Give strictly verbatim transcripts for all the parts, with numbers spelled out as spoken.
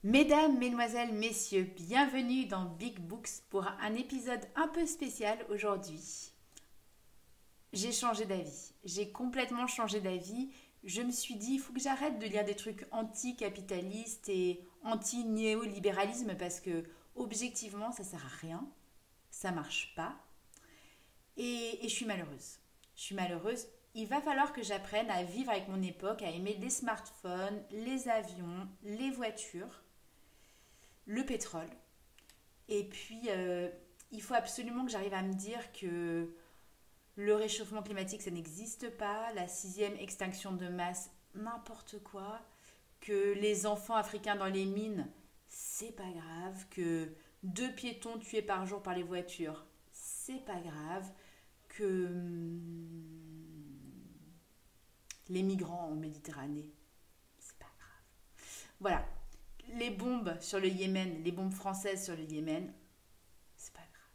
Mesdames, Mesdemoiselles, Messieurs, bienvenue dans Big Books pour un épisode un peu spécial aujourd'hui. J'ai changé d'avis, j'ai complètement changé d'avis. Je me suis dit, il faut que j'arrête de lire des trucs anti-capitalistes et anti-néolibéralisme parce que, objectivement, ça sert à rien, ça marche pas et, et je suis malheureuse. Je suis malheureuse. Il va falloir que j'apprenne à vivre avec mon époque, à aimer les smartphones, les avions, les voitures, le pétrole. Et puis, euh, il faut absolument que j'arrive à me dire que le réchauffement climatique, ça n'existe pas. La sixième extinction de masse, n'importe quoi. Que les enfants africains dans les mines, c'est pas grave. Que deux piétons tués par jour par les voitures, c'est pas grave. Que hum, les migrants en Méditerranée, c'est pas grave. Voilà. Les bombes sur le Yémen, les bombes françaises sur le Yémen, c'est pas grave.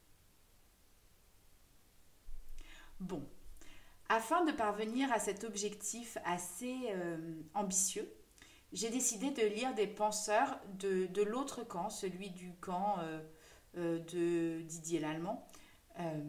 Bon, afin de parvenir à cet objectif assez euh, ambitieux, j'ai décidé de lire des penseurs de, de l'autre camp, celui du camp euh, euh, de Didier Lallemand. Euh,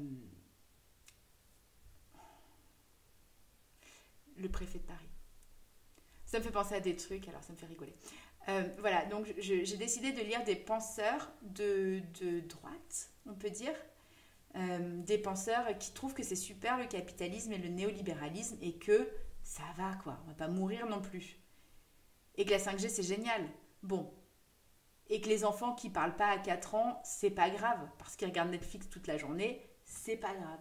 le préfet de Paris. Ça me fait penser à des trucs, alors ça me fait rigoler. Euh, voilà, donc je, j'ai décidé de lire des penseurs de, de droite, on peut dire. Euh, des penseurs qui trouvent que c'est super le capitalisme et le néolibéralisme et que ça va quoi, on va pas mourir non plus. Et que la cinq G c'est génial. Bon. Et que les enfants qui parlent pas à quatre ans, c'est pas grave, parce qu'ils regardent Netflix toute la journée, c'est pas grave.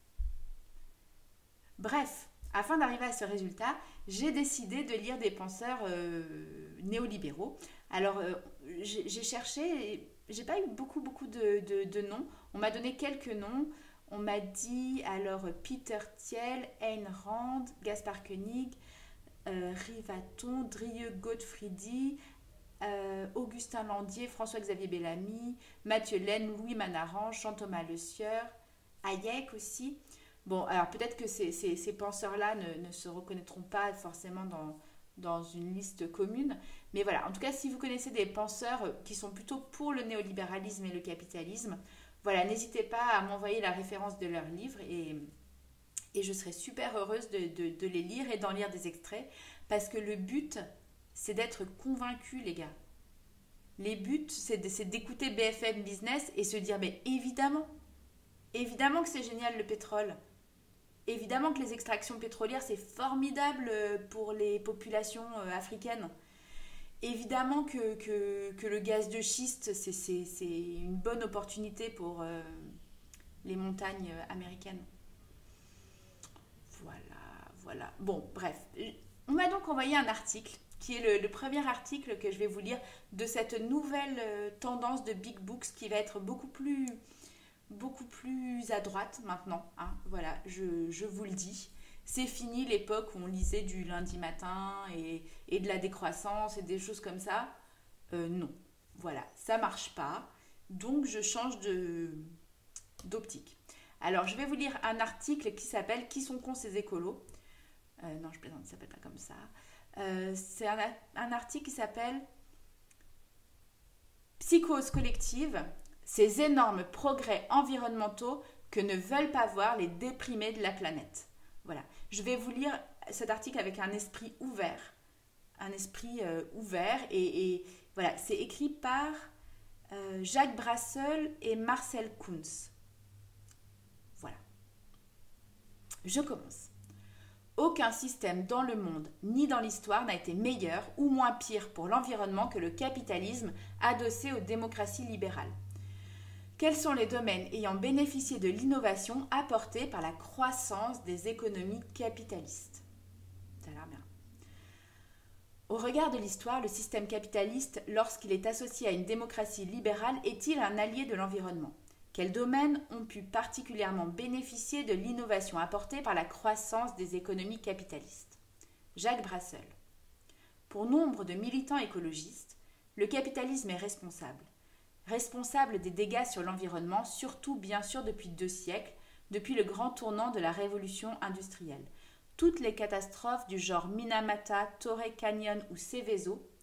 Bref, afin d'arriver à ce résultat, j'ai décidé de lire des penseurs euh, néolibéraux. Alors, euh, j'ai, j'ai cherché, j'ai pas eu beaucoup, beaucoup de, de, de noms. On m'a donné quelques noms. On m'a dit, alors, Peter Thiel, Ayn Rand, Gaspard Koenig, euh, Rivaton, Drieux Godefriedi, euh, Augustin Landier, François-Xavier Bellamy, Mathieu Laine, Louis Manarange, Jean-Thomas Le Sieur, Hayek aussi. Bon, alors peut-être que ces, ces, ces penseurs-là ne, ne se reconnaîtront pas forcément dans, dans une liste commune. Mais voilà, en tout cas, si vous connaissez des penseurs qui sont plutôt pour le néolibéralisme et le capitalisme, voilà, n'hésitez pas à m'envoyer la référence de leurs livres et, et je serai super heureuse de, de, de les lire et d'en lire des extraits parce que le but, c'est d'être convaincu, les gars. Les buts, c'est, de, c'est d'écouter B F M Business et se dire, mais évidemment, évidemment que c'est génial le pétrole. Évidemment que les extractions pétrolières, c'est formidable pour les populations africaines. Évidemment que, que, que le gaz de schiste, c'est, c'est, c'est une bonne opportunité pour euh, les montagnes américaines. Voilà, voilà. Bon, bref. On m'a donc envoyé un article, qui est le, le premier article que je vais vous lire de cette nouvelle euh, tendance de Big Books qui va être beaucoup plus... beaucoup plus à droite maintenant, hein. Voilà, je, je vous le dis. C'est fini l'époque où on lisait du lundi matin et, et de la décroissance et des choses comme ça. Euh, non, voilà, ça marche pas. Donc je change de, d'optique. Alors je vais vous lire un article qui s'appelle « Qui sont cons ces écolos ?» euh, Non, je plaisante, ça s'appelle pas comme ça. Euh, c'est un, un article qui s'appelle « Psychose collective ». Ces énormes progrès environnementaux que ne veulent pas voir les déprimés de la planète. Voilà. Je vais vous lire cet article avec un esprit ouvert. Un esprit euh, ouvert. Et, et voilà, c'est écrit par euh, Jacques Brasseur et Marcel Kuntz. Voilà. Je commence. Aucun système dans le monde ni dans l'histoire n'a été meilleur ou moins pire pour l'environnement que le capitalisme adossé aux démocraties libérales. Quels sont les domaines ayant bénéficié de l'innovation apportée par la croissance des économies capitalistes ? Ça a l'air bien. Au regard de l'histoire, le système capitaliste, lorsqu'il est associé à une démocratie libérale, est-il un allié de l'environnement ? Quels domaines ont pu particulièrement bénéficier de l'innovation apportée par la croissance des économies capitalistes ? Jacques Brasseur. Pour nombre de militants écologistes, le capitalisme est responsable. Responsable des dégâts sur l'environnement, surtout bien sûr depuis deux siècles, depuis le grand tournant de la révolution industrielle. Toutes les catastrophes du genre Minamata, Torrey Canyon ou Seveso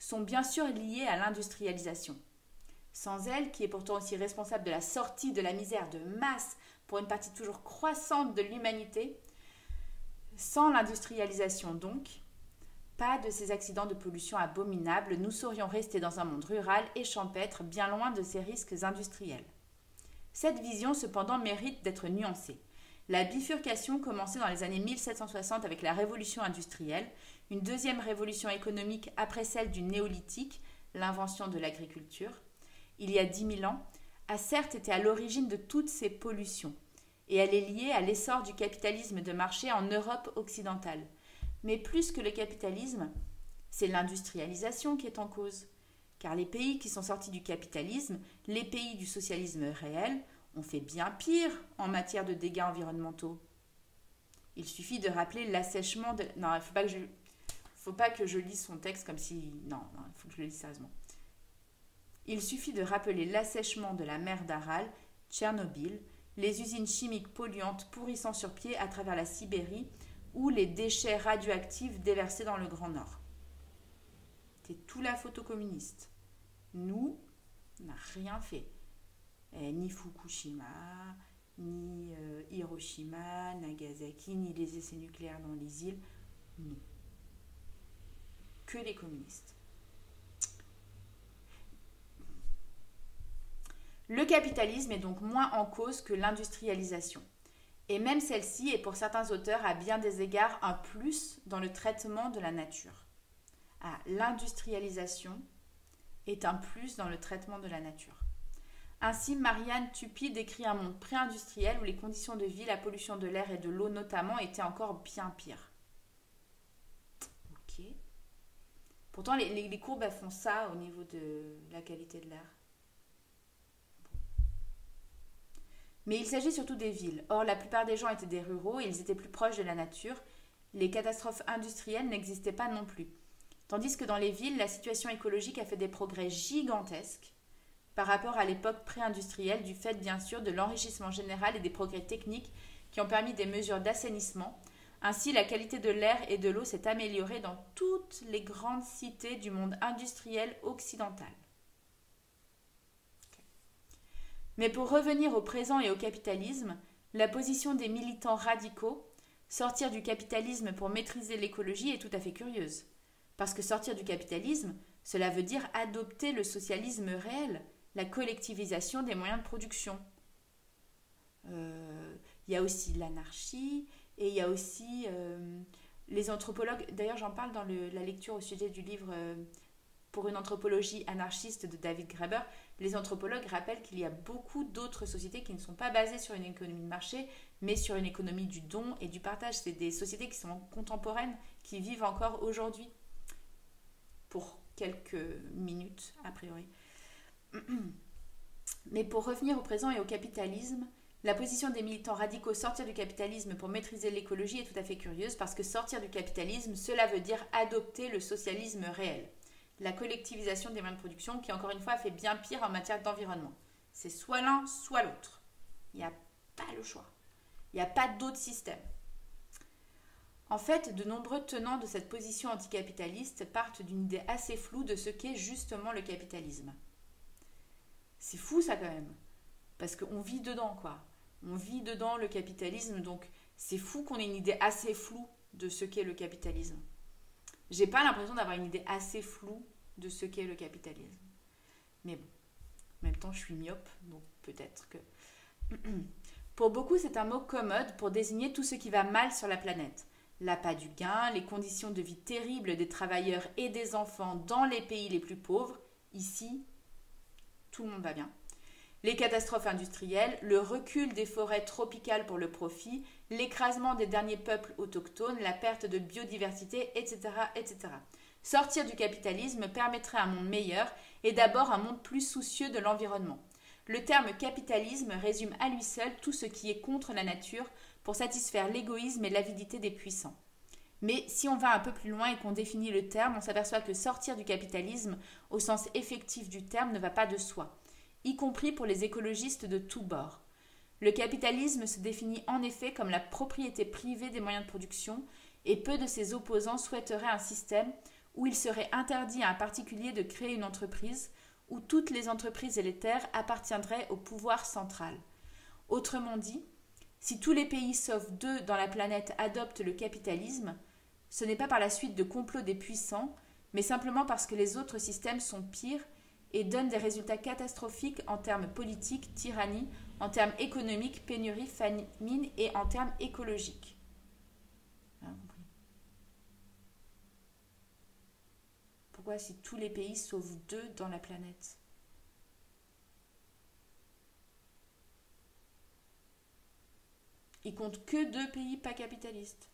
sont bien sûr liées à l'industrialisation. Sans elle, qui est pourtant aussi responsable de la sortie de la misère de masse pour une partie toujours croissante de l'humanité, sans l'industrialisation donc, pas de ces accidents de pollution abominables, nous serions restés dans un monde rural et champêtre, bien loin de ces risques industriels. Cette vision, cependant, mérite d'être nuancée. La bifurcation commençait dans les années mille sept cent soixante avec la révolution industrielle, une deuxième révolution économique après celle du néolithique, l'invention de l'agriculture, il y a dix mille ans, a certes été à l'origine de toutes ces pollutions, et elle est liée à l'essor du capitalisme de marché en Europe occidentale. Mais plus que le capitalisme, c'est l'industrialisation qui est en cause. Car les pays qui sont sortis du capitalisme, les pays du socialisme réel, ont fait bien pire en matière de dégâts environnementaux. Il suffit de rappeler l'assèchement de... Non, il ne faut pas que je... faut pas que je lise son texte comme si... Non, non, il faut que je le lise sérieusement. Il suffit de rappeler l'assèchement de la mer d'Aral, Tchernobyl, les usines chimiques polluantes pourrissant sur pied à travers la Sibérie ou les déchets radioactifs déversés dans le Grand Nord. C'est tout la photo communiste. Nous, on n'a rien fait. Eh, ni Fukushima, ni euh, Hiroshima, Nagasaki, ni les essais nucléaires dans les îles. Non. Que les communistes. Le capitalisme est donc moins en cause que l'industrialisation. Et même celle-ci est pour certains auteurs à bien des égards un plus dans le traitement de la nature. Ah, l'industrialisation est un plus dans le traitement de la nature. Ainsi, Marianne Tupy décrit un monde pré-industriel où les conditions de vie, la pollution de l'air et de l'eau notamment, étaient encore bien pires. Ok. Pourtant, les, les, les courbes elles font ça au niveau de la qualité de l'air. Mais il s'agit surtout des villes. Or, la plupart des gens étaient des ruraux et ils étaient plus proches de la nature. Les catastrophes industrielles n'existaient pas non plus. Tandis que dans les villes, la situation écologique a fait des progrès gigantesques par rapport à l'époque pré-industrielle, du fait bien sûr de l'enrichissement général et des progrès techniques qui ont permis des mesures d'assainissement. Ainsi, la qualité de l'air et de l'eau s'est améliorée dans toutes les grandes cités du monde industriel occidental. Mais pour revenir au présent et au capitalisme, la position des militants radicaux, sortir du capitalisme pour maîtriser l'écologie, est tout à fait curieuse. Parce que sortir du capitalisme, cela veut dire adopter le socialisme réel, la collectivisation des moyens de production. Euh, il y a aussi l'anarchie et il y a aussi euh, les anthropologues. D'ailleurs, j'en parle dans le, la lecture au sujet du livre euh, Pour une anthropologie anarchiste de David Graeber. Les anthropologues rappellent qu'il y a beaucoup d'autres sociétés qui ne sont pas basées sur une économie de marché, mais sur une économie du don et du partage. C'est des sociétés qui sont contemporaines, qui vivent encore aujourd'hui, pour quelques minutes, a priori. Mais pour revenir au présent et au capitalisme, la position des militants radicaux sortir du capitalisme pour maîtriser l'écologie est tout à fait curieuse, parce que sortir du capitalisme, cela veut dire adopter le socialisme réel. La collectivisation des moyens de production qui, encore une fois, fait bien pire en matière d'environnement. C'est soit l'un, soit l'autre. Il n'y a pas le choix. Il n'y a pas d'autre système. En fait, de nombreux tenants de cette position anticapitaliste partent d'une idée assez floue de ce qu'est justement le capitalisme. C'est fou ça quand même, parce qu'on vit dedans quoi. On vit dedans le capitalisme, donc c'est fou qu'on ait une idée assez floue de ce qu'est le capitalisme. J'ai pas l'impression d'avoir une idée assez floue de ce qu'est le capitalisme. Mais bon, en même temps, je suis myope, donc peut-être que... Pour beaucoup, c'est un mot commode pour désigner tout ce qui va mal sur la planète. L'appât du gain, les conditions de vie terribles des travailleurs et des enfants dans les pays les plus pauvres. Ici, tout le monde va bien. Les catastrophes industrielles, le recul des forêts tropicales pour le profit, l'écrasement des derniers peuples autochtones, la perte de biodiversité, et cetera, et cetera. Sortir du capitalisme permettrait un monde meilleur et d'abord un monde plus soucieux de l'environnement. Le terme capitalisme résume à lui seul tout ce qui est contre la nature pour satisfaire l'égoïsme et l'avidité des puissants. Mais si on va un peu plus loin et qu'on définit le terme, on s'aperçoit que sortir du capitalisme, au sens effectif du terme, ne va pas de soi, y compris pour les écologistes de tous bords. Le capitalisme se définit en effet comme la propriété privée des moyens de production, et peu de ses opposants souhaiteraient un système où il serait interdit à un particulier de créer une entreprise, où toutes les entreprises et les terres appartiendraient au pouvoir central. Autrement dit, si tous les pays sauf deux dans la planète adoptent le capitalisme, ce n'est pas par la suite de complots des puissants, mais simplement parce que les autres systèmes sont pires et donnent des résultats catastrophiques en termes politiques, tyrannie, en termes économiques, pénurie, famine et en termes écologiques. Hein, compris. Pourquoi si tous les pays sauf deux dans la planète? Il compte que deux pays pas capitalistes.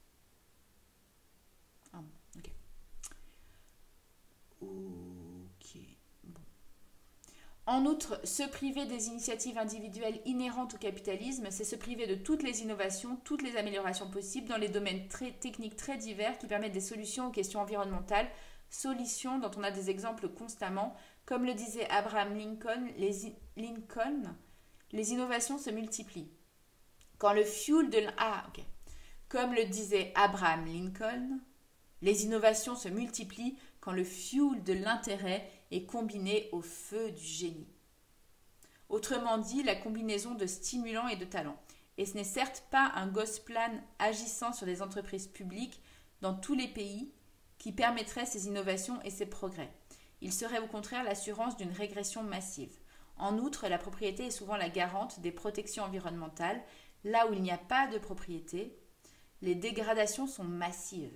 Ah bon, ok. Ok. Bon. En outre, se priver des initiatives individuelles inhérentes au capitalisme, c'est se priver de toutes les innovations, toutes les améliorations possibles dans les domaines très, techniques très divers qui permettent des solutions aux questions environnementales, solutions dont on a des exemples constamment. Comme le disait Abraham Lincoln, les, Lincoln, les innovations se multiplient. Quand le fuel de l'... Ah, ok. Comme le disait Abraham Lincoln, les innovations se multiplient quand le fuel de l'intérêt est combiné au feu du génie. Autrement dit, la combinaison de stimulants et de talents. Et ce n'est certes pas un Gosplan agissant sur des entreprises publiques dans tous les pays qui permettrait ces innovations et ces progrès. Il serait au contraire l'assurance d'une régression massive. En outre, la propriété est souvent la garante des protections environnementales. Là où il n'y a pas de propriété, les dégradations sont massives.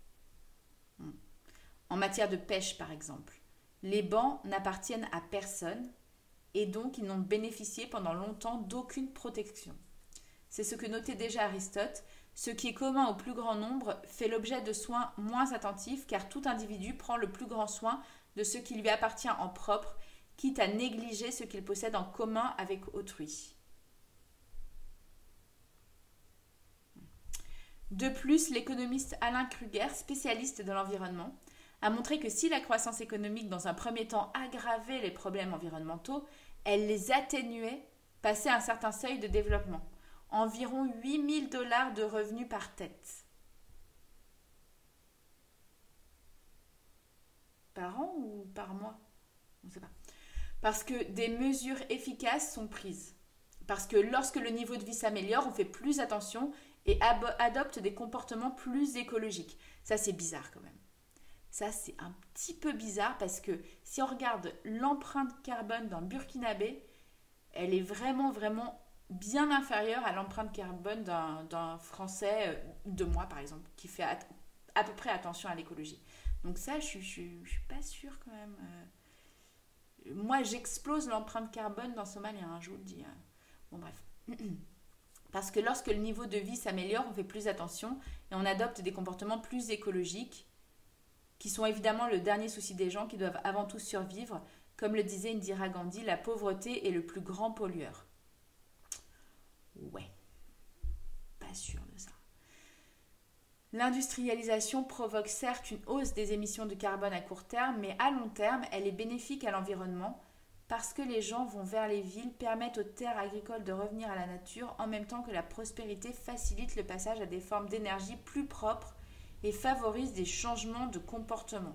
En matière de pêche, par exemple, les bancs n'appartiennent à personne et donc ils n'ont bénéficié pendant longtemps d'aucune protection. C'est ce que notait déjà Aristote, ce qui est commun au plus grand nombre fait l'objet de soins moins attentifs car tout individu prend le plus grand soin de ce qui lui appartient en propre, quitte à négliger ce qu'il possède en commun avec autrui. De plus, l'économiste Alain Kruger, spécialiste de l'environnement, a montré que si la croissance économique dans un premier temps aggravait les problèmes environnementaux, elle les atténuait passé un certain seuil de développement, environ huit mille dollars de revenus par tête. Par an ou par mois? On ne sait pas. Parce que des mesures efficaces sont prises. Parce que lorsque le niveau de vie s'améliore, on fait plus attention et adopte des comportements plus écologiques. Ça, c'est bizarre quand même. Ça, c'est un petit peu bizarre parce que si on regarde l'empreinte carbone d'un Burkinabé, elle est vraiment, vraiment bien inférieure à l'empreinte carbone d'un, d'un Français, de moi par exemple, qui fait à, à peu près attention à l'écologie. Donc ça, je ne suis, je suis pas sûre quand même. Moi, j'explose l'empreinte carbone d'un Somalien, hein, je vous le dis. Bon, bref. Parce que lorsque le niveau de vie s'améliore, on fait plus attention et on adopte des comportements plus écologiques qui sont évidemment le dernier souci des gens qui doivent avant tout survivre. Comme le disait Indira Gandhi, la pauvreté est le plus grand pollueur. Ouais, pas sûr de ça. L'industrialisation provoque certes une hausse des émissions de carbone à court terme, mais à long terme, elle est bénéfique à l'environnement parce que les gens vont vers les villes, permettent aux terres agricoles de revenir à la nature, en même temps que la prospérité facilite le passage à des formes d'énergie plus propres et favorise des changements de comportement.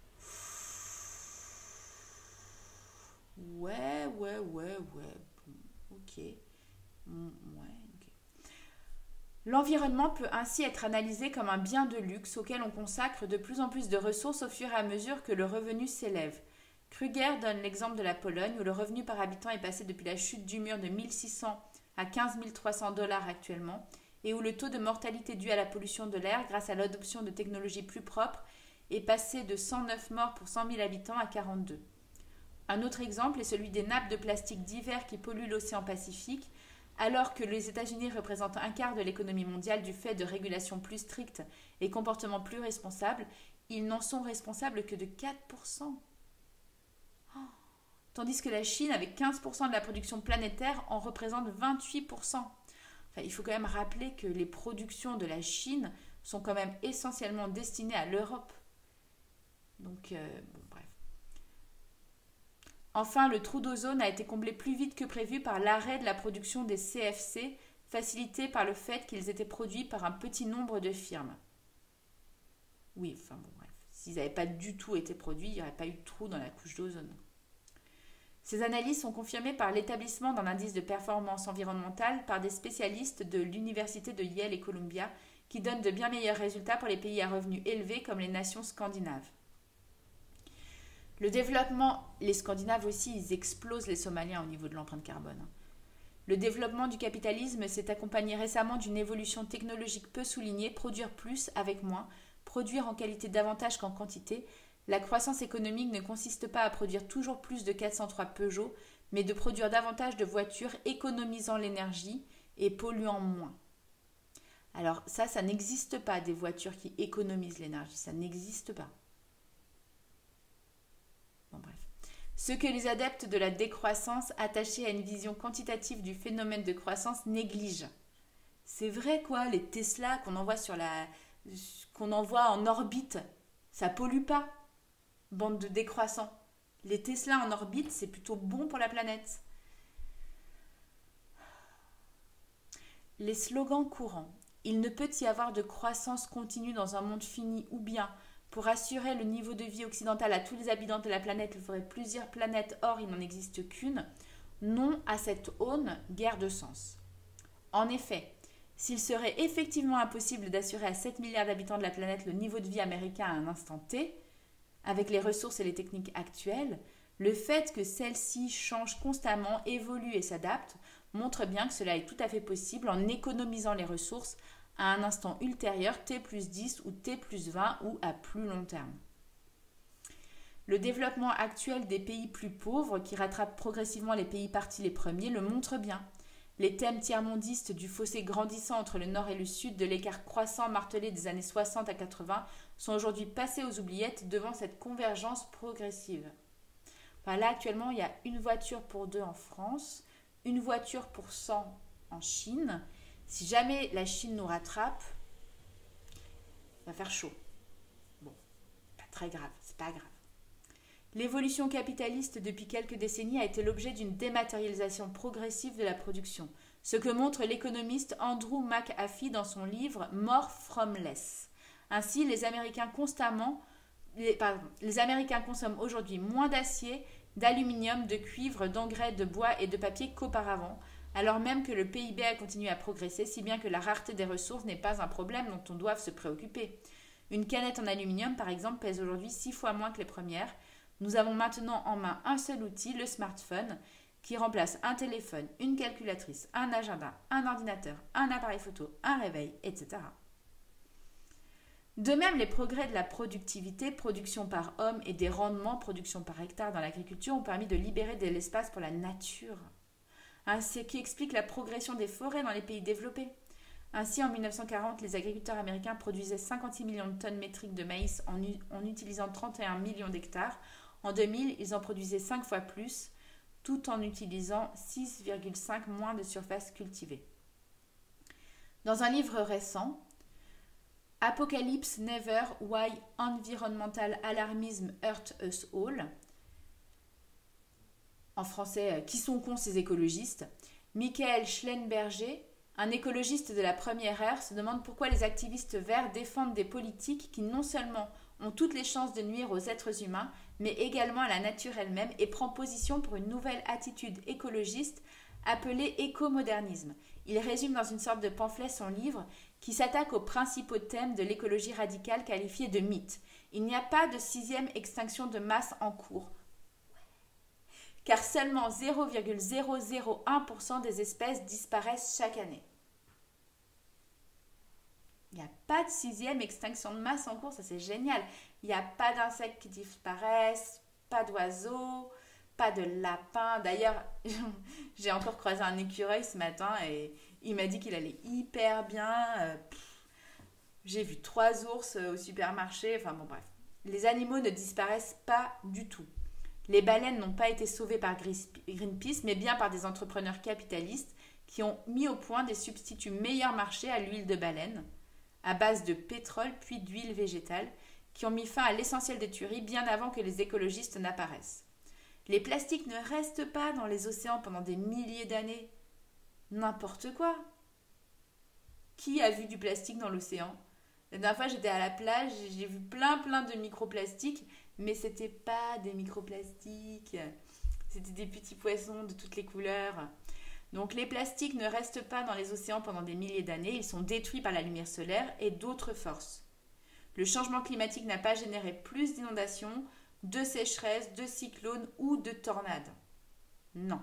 Ouais, ouais, ouais, ouais. Bon, ok. Ouais, ok. L'environnement peut ainsi être analysé comme un bien de luxe auquel on consacre de plus en plus de ressources au fur et à mesure que le revenu s'élève. Kruger donne l'exemple de la Pologne où le revenu par habitant est passé depuis la chute du mur de mille six cents à quinze mille trois cents dollars actuellement et où le taux de mortalité dû à la pollution de l'air grâce à l'adoption de technologies plus propres est passé de cent neuf morts pour cent mille habitants à quarante-deux. Un autre exemple est celui des nappes de plastique divers qui polluent l'océan Pacifique. Alors que les États-Unis représentent un quart de l'économie mondiale du fait de régulations plus strictes et comportements plus responsables, ils n'en sont responsables que de quatre pour cent. Oh. Tandis que la Chine, avec quinze pour cent de la production planétaire, en représente vingt-huit pour cent. Enfin, il faut quand même rappeler que les productions de la Chine sont quand même essentiellement destinées à l'Europe. Donc, euh, bon, bref. Enfin, le trou d'ozone a été comblé plus vite que prévu par l'arrêt de la production des C F C, facilité par le fait qu'ils étaient produits par un petit nombre de firmes. Oui, enfin bon, bref. s'ils n'avaient pas du tout été produits, il n'y aurait pas eu de trou dans la couche d'ozone. Ces analyses sont confirmées par l'établissement d'un indice de performance environnementale par des spécialistes de l'université de Yale et Columbia qui donnent de bien meilleurs résultats pour les pays à revenus élevés comme les nations scandinaves. Le développement, les Scandinaves aussi, ils explosent les Somaliens au niveau de l'empreinte carbone. Le développement du capitalisme s'est accompagné récemment d'une évolution technologique peu soulignée, produire plus avec moins, produire en qualité davantage qu'en quantité. La croissance économique ne consiste pas à produire toujours plus de quatre cent trois Peugeot, mais de produire davantage de voitures économisant l'énergie et polluant moins. Alors ça, ça n'existe pas, des voitures qui économisent l'énergie, ça n'existe pas. Bon, bref. Ce que les adeptes de la décroissance attachés à une vision quantitative du phénomène de croissance négligent. C'est vrai quoi, les Tesla qu'on envoie sur la, qu'on envoie en orbite, ça pollue pas. Bande de décroissants. Les Tesla en orbite, c'est plutôt bon pour la planète. Les slogans courants. Il ne peut y avoir de croissance continue dans un monde fini ou bien, pour assurer le niveau de vie occidental à tous les habitants de la planète, il faudrait plusieurs planètes, or il n'en existe qu'une. Non à cette aune, guère de sens. En effet, s'il serait effectivement impossible d'assurer à sept milliards d'habitants de la planète le niveau de vie américain à un instant T, avec les ressources et les techniques actuelles, le fait que celles-ci changent constamment, évoluent et s'adaptent montre bien que cela est tout à fait possible en économisant les ressources à un instant ultérieur T plus dix ou T plus vingt ou à plus long terme. Le développement actuel des pays plus pauvres, qui rattrape progressivement les pays partis les premiers, le montre bien. Les thèmes tiers-mondistes du fossé grandissant entre le nord et le sud, de l'écart croissant martelé des années soixante à quatre-vingts, sont aujourd'hui passés aux oubliettes devant cette convergence progressive. Enfin, là, actuellement, il y a une voiture pour deux en France, une voiture pour cent en Chine. Si jamais la Chine nous rattrape, il va faire chaud. Bon, pas très grave, c'est pas grave. L'évolution capitaliste depuis quelques décennies a été l'objet d'une dématérialisation progressive de la production, ce que montre l'économiste Andrew McAfee dans son livre « More from Less ». Ainsi, les Américains, constamment, les, pardon, les Américains consomment aujourd'hui moins d'acier, d'aluminium, de cuivre, d'engrais, de bois et de papier qu'auparavant, alors même que le P I B a continué à progresser, si bien que la rareté des ressources n'est pas un problème dont on doit se préoccuper. Une canette en aluminium, par exemple, pèse aujourd'hui six fois moins que les premières. Nous avons maintenant en main un seul outil, le smartphone, qui remplace un téléphone, une calculatrice, un agenda, un ordinateur, un appareil photo, un réveil, et cetera. De même, les progrès de la productivité, production par homme, et des rendements, production par hectare dans l'agriculture, ont permis de libérer de l'espace pour la nature. Ce qui explique la progression des forêts dans les pays développés. Ainsi, en mille neuf cent quarante, les agriculteurs américains produisaient cinquante-six millions de tonnes métriques de maïs en, en utilisant trente et un millions d'hectares. En deux mille, ils en produisaient cinq fois plus, tout en utilisant six virgule cinq moins de surface cultivée. Dans un livre récent, Apocalypse Never, Why Environmental Alarmism Hurt Us All, en français, qui sont cons ces écologistes, Michael Schellenberger, un écologiste de la première ère, se demande pourquoi les activistes verts défendent des politiques qui non seulement ont toutes les chances de nuire aux êtres humains, mais également à la nature elle-même, et prend position pour une nouvelle attitude écologiste appelée écomodernisme. Il résume dans une sorte de pamphlet son livre qui s'attaque aux principaux thèmes de l'écologie radicale qualifiée de mythe. Il n'y a pas de sixième extinction de masse en cours, car seulement zéro virgule zéro zéro un pour cent des espèces disparaissent chaque année. Il n'y a pas de sixième extinction de masse en cours, ça c'est génial. Il n'y a pas d'insectes qui disparaissent, pas d'oiseaux, pas de lapins. D'ailleurs, j'ai encore croisé un écureuil ce matin et il m'a dit qu'il allait hyper bien. Euh, j'ai vu trois ours au supermarché, enfin bon bref. Les animaux ne disparaissent pas du tout. Les baleines n'ont pas été sauvées par Greenpeace, mais bien par des entrepreneurs capitalistes qui ont mis au point des substituts meilleur marché à l'huile de baleine, à base de pétrole puis d'huile végétale, qui ont mis fin à l'essentiel des tueries bien avant que les écologistes n'apparaissent. Les plastiques ne restent pas dans les océans pendant des milliers d'années. N'importe quoi. Qui a vu du plastique dans l'océan ? La dernière fois, j'étais à la plage, j'ai vu plein plein de microplastiques, mais c'était pas des microplastiques. C'était des petits poissons de toutes les couleurs. Donc les plastiques ne restent pas dans les océans pendant des milliers d'années, ils sont détruits par la lumière solaire et d'autres forces. Le changement climatique n'a pas généré plus d'inondations, de sécheresses, de cyclones ou de tornades. Non.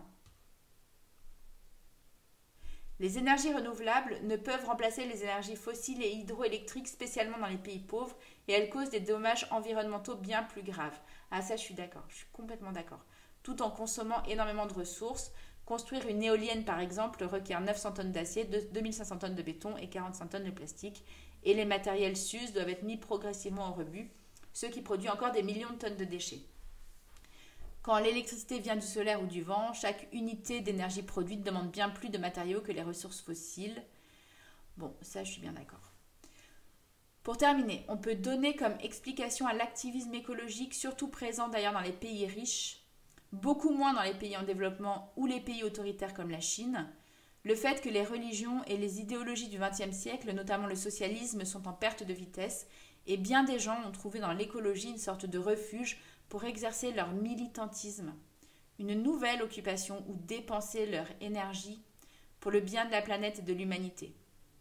Les énergies renouvelables ne peuvent remplacer les énergies fossiles et hydroélectriques, spécialement dans les pays pauvres, et elles causent des dommages environnementaux bien plus graves. Ah ça, je suis d'accord, je suis complètement d'accord. Tout en consommant énormément de ressources, construire une éolienne par exemple requiert neuf cents tonnes d'acier, deux mille cinq cents tonnes de béton et quarante-cinq tonnes de plastique, et les matériels s'usent doivent être mis progressivement au rebut, ce qui produit encore des millions de tonnes de déchets. Quand l'électricité vient du solaire ou du vent, chaque unité d'énergie produite demande bien plus de matériaux que les ressources fossiles. Bon, ça je suis bien d'accord. Pour terminer, on peut donner comme explication à l'activisme écologique, surtout présent d'ailleurs dans les pays riches, beaucoup moins dans les pays en développement ou les pays autoritaires comme la Chine, le fait que les religions et les idéologies du vingtième siècle, notamment le socialisme, sont en perte de vitesse, et bien des gens ont trouvé dans l'écologie une sorte de refuge pour exercer leur militantisme, une nouvelle occupation où dépenser leur énergie pour le bien de la planète et de l'humanité.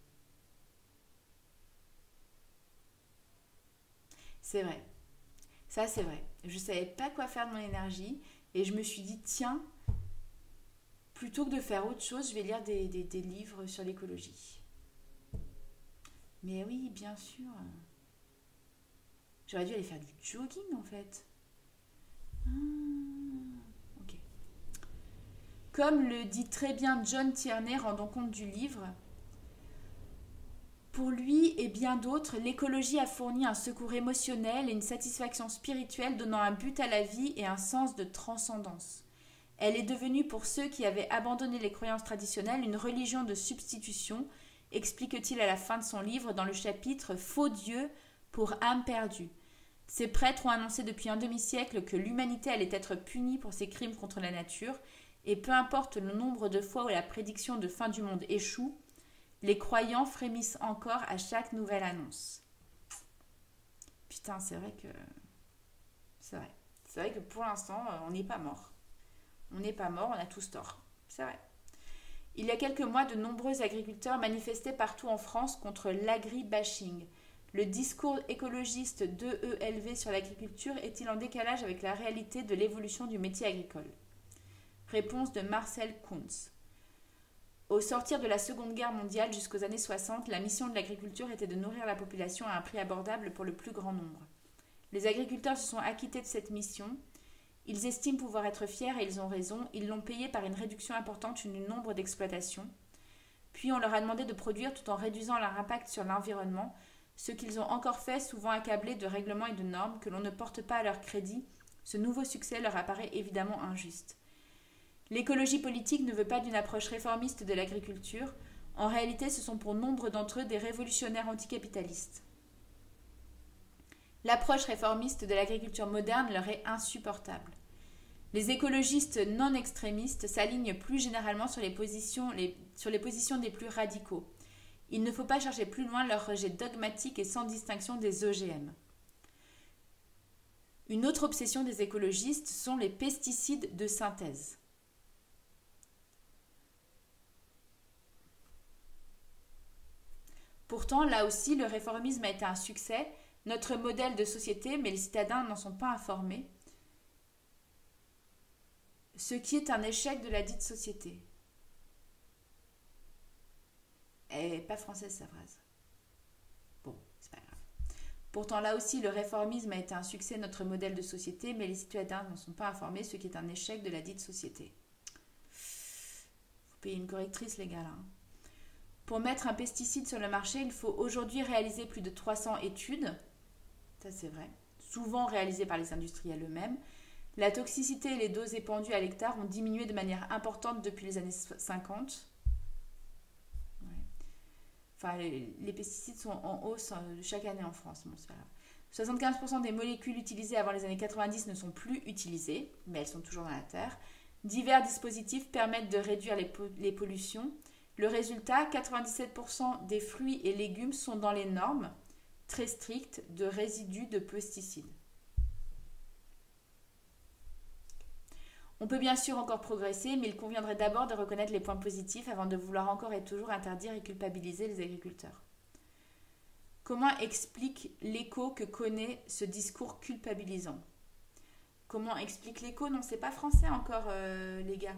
C'est vrai, ça c'est vrai. Je ne savais pas quoi faire de mon énergie et je me suis dit, tiens, plutôt que de faire autre chose, je vais lire des, des, des livres sur l'écologie. Mais oui, bien sûr. J'aurais dû aller faire du jogging en fait. Ah, ok. Comme le dit très bien John Tierney, rendant compte du livre, pour lui et bien d'autres, l'écologie a fourni un secours émotionnel et une satisfaction spirituelle donnant un but à la vie et un sens de transcendance. Elle est devenue pour ceux qui avaient abandonné les croyances traditionnelles une religion de substitution, explique-t-il à la fin de son livre dans le chapitre « Faux Dieu pour âme perdue ». Ces prêtres ont annoncé depuis un demi-siècle que l'humanité allait être punie pour ses crimes contre la nature, et peu importe le nombre de fois où la prédiction de fin du monde échoue, les croyants frémissent encore à chaque nouvelle annonce. Putain, c'est vrai que... C'est vrai. C'est vrai que pour l'instant, on n'est pas mort. On n'est pas mort, on a tous tort. C'est vrai. Il y a quelques mois, de nombreux agriculteurs manifestaient partout en France contre l'agri-bashing. Le discours écologiste d'E E L V sur l'agriculture est-il en décalage avec la réalité de l'évolution du métier agricole? Réponse de Marcel Kuntz. Au sortir de la Seconde Guerre mondiale jusqu'aux années soixante, la mission de l'agriculture était de nourrir la population à un prix abordable pour le plus grand nombre. Les agriculteurs se sont acquittés de cette mission. Ils estiment pouvoir être fiers et ils ont raison. Ils l'ont payé par une réduction importante du nombre d'exploitations. Puis on leur a demandé de produire tout en réduisant leur impact sur l'environnement, ce qu'ils ont encore fait, souvent accablés de règlements et de normes que l'on ne porte pas à leur crédit. Ce nouveau succès leur apparaît évidemment injuste. L'écologie politique ne veut pas d'une approche réformiste de l'agriculture. En réalité, ce sont pour nombre d'entre eux des révolutionnaires anticapitalistes. L'approche réformiste de l'agriculture moderne leur est insupportable. Les écologistes non extrémistes s'alignent plus généralement sur les positions, les, sur les positions des plus radicaux. Il ne faut pas chercher plus loin leur rejet dogmatique et sans distinction des O G M. Une autre obsession des écologistes sont les pesticides de synthèse. Pourtant, là aussi, le réformisme a été un succès, notre modèle de société, mais les citadins n'en sont pas informés, ce qui est un échec de la dite société. Elle n'est pas française, sa phrase. Bon, c'est pas grave. Pourtant, là aussi, le réformisme a été un succès, notre modèle de société, mais les citadins n'en sont pas informés, ce qui est un échec de la dite société. Faut payer une correctrice, les gars, là. Pour mettre un pesticide sur le marché, il faut aujourd'hui réaliser plus de trois cents études. Ça, c'est vrai. Souvent réalisées par les industriels eux-mêmes. La toxicité et les doses épandues à l'hectare ont diminué de manière importante depuis les années cinquante. Ouais. Enfin, les, les pesticides sont en hausse chaque année en France. Bon, c'est pas grave. soixante-quinze pour cent des molécules utilisées avant les années quatre-vingt-dix ne sont plus utilisées, mais elles sont toujours dans la terre. Divers dispositifs permettent de réduire les, po- les pollutions. Le résultat, quatre-vingt-dix-sept pour cent des fruits et légumes sont dans les normes. très strictes de résidus de pesticides. On peut bien sûr encore progresser, mais il conviendrait d'abord de reconnaître les points positifs avant de vouloir encore et toujours interdire et culpabiliser les agriculteurs. Comment explique l'écho que connaît ce discours culpabilisant? Comment explique l'écho? Non, c'est pas français encore, euh, les gars.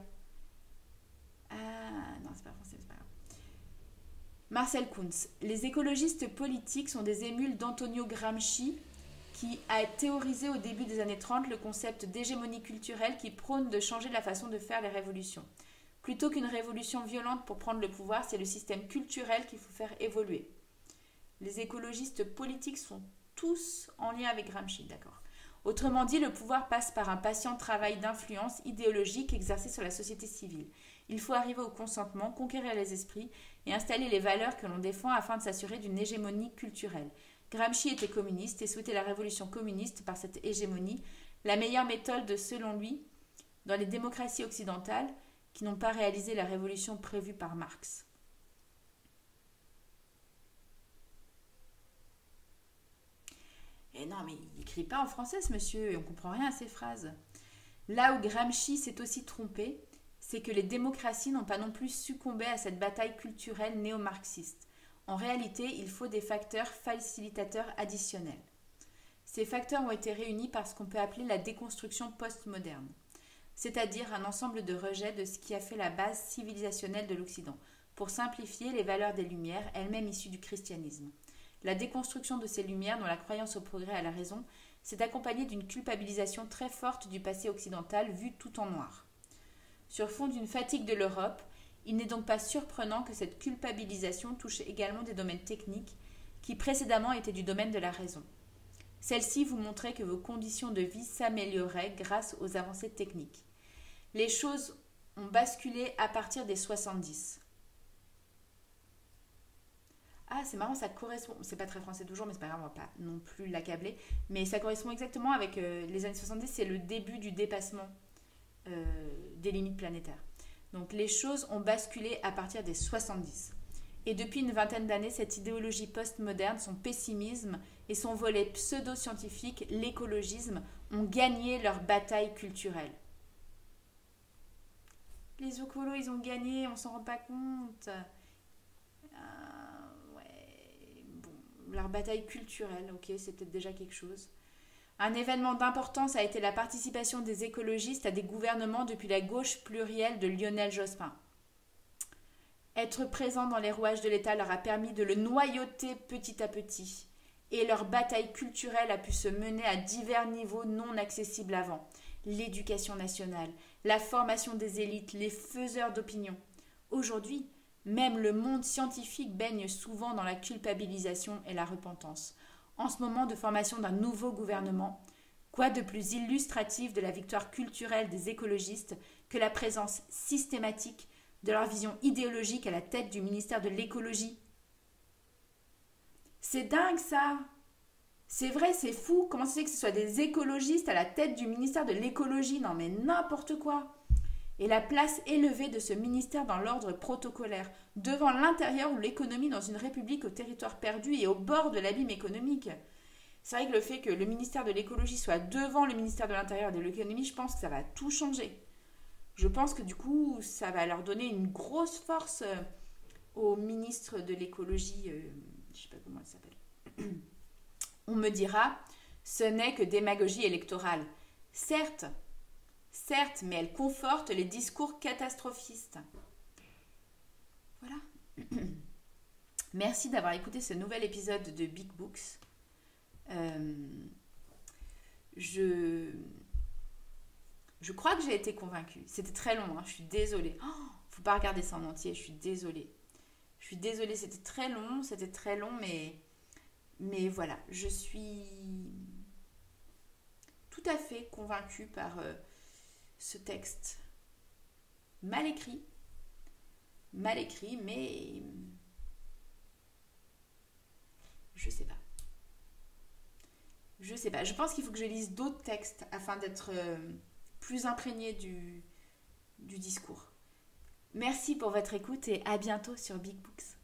Ah, non, c'est pas français, c'est pas grave. Marcel Kuntz. Les écologistes politiques sont des émules d'Antonio Gramsci, qui a théorisé au début des années trente le concept d'hégémonie culturelle qui prône de changer la façon de faire les révolutions. Plutôt qu'une révolution violente pour prendre le pouvoir, c'est le système culturel qu'il faut faire évoluer. Les écologistes politiques sont tous en lien avec Gramsci, d'accord. Autrement dit, le pouvoir passe par un patient travail d'influence idéologique exercé sur la société civile. Il faut arriver au consentement, conquérir les esprits et installer les valeurs que l'on défend afin de s'assurer d'une hégémonie culturelle. Gramsci était communiste et souhaitait la révolution communiste par cette hégémonie, la meilleure méthode selon lui dans les démocraties occidentales qui n'ont pas réalisé la révolution prévue par Marx. Et non, mais il n'écrit pas en français, ce monsieur, et on ne comprend rien à ses phrases. Là où Gramsci s'est aussi trompé, c'est que les démocraties n'ont pas non plus succombé à cette bataille culturelle néo-marxiste. En réalité, il faut des facteurs facilitateurs additionnels. Ces facteurs ont été réunis par ce qu'on peut appeler la déconstruction postmoderne, c'est-à-dire un ensemble de rejets de ce qui a fait la base civilisationnelle de l'Occident, pour simplifier les valeurs des Lumières, elles-mêmes issues du christianisme. La déconstruction de ces lumières, dont la croyance au progrès et à la raison, s'est accompagnée d'une culpabilisation très forte du passé occidental vu tout en noir. Sur fond d'une fatigue de l'Europe, il n'est donc pas surprenant que cette culpabilisation touche également des domaines techniques qui précédemment étaient du domaine de la raison. Celle-ci vous montrait que vos conditions de vie s'amélioraient grâce aux avancées techniques. Les choses ont basculé à partir des soixante-dix. Ah, c'est marrant, ça correspond. C'est pas très français toujours, mais c'est pas grave, on va pas non plus l'accabler. Mais ça correspond exactement avec euh, les années soixante-dix, c'est le début du dépassement euh, des limites planétaires. Donc les choses ont basculé à partir des soixante-dix. Et depuis une vingtaine d'années, cette idéologie postmoderne, son pessimisme et son volet pseudo-scientifique, l'écologisme, ont gagné leur bataille culturelle. Les écolos, ils ont gagné, on s'en rend pas compte. Euh, ouais, bon, leur bataille culturelle, ok, c'est peut-être déjà quelque chose. Un événement d'importance a été la participation des écologistes à des gouvernements depuis la gauche plurielle de Lionel Jospin. Être présent dans les rouages de l'État leur a permis de le noyauter petit à petit, et leur bataille culturelle a pu se mener à divers niveaux non accessibles avant. L'éducation nationale, la formation des élites, les faiseurs d'opinion. Aujourd'hui, même le monde scientifique baigne souvent dans la culpabilisation et la repentance. En ce moment de formation d'un nouveau gouvernement, quoi de plus illustratif de la victoire culturelle des écologistes que la présence systématique de leur vision idéologique à la tête du ministère de l'écologie? C'est dingue ça! C'est vrai, c'est fou. Comment c'est que ce soit des écologistes à la tête du ministère de l'écologie? Non mais n'importe quoi! Et la place élevée de ce ministère dans l'ordre protocolaire, devant l'intérieur ou l'économie dans une république au territoire perdu et au bord de l'abîme économique. C'est vrai que le fait que le ministère de l'écologie soit devant le ministère de l'intérieur et de l'économie, je pense que ça va tout changer. Je pense que du coup, ça va leur donner une grosse force euh, au ministre de l'écologie, euh, je ne sais pas comment elle s'appelle. On me dira, ce n'est que démagogie électorale. Certes, certes, mais elle conforte les discours catastrophistes. Voilà. Merci d'avoir écouté ce nouvel épisode de Big Books. Euh, je, je crois que j'ai été convaincue. C'était très long, hein, je suis désolée. Oh, faut pas regarder ça en entier, je suis désolée. Je suis désolée, c'était très long, c'était très long, mais, mais voilà, je suis tout à fait convaincue par euh, ce texte. Mal écrit, mal écrit, mais je sais pas. Je sais pas. Je pense qu'il faut que je lise d'autres textes afin d'être euh, plus imprégnée du, du discours. Merci pour votre écoute et à bientôt sur Big Books.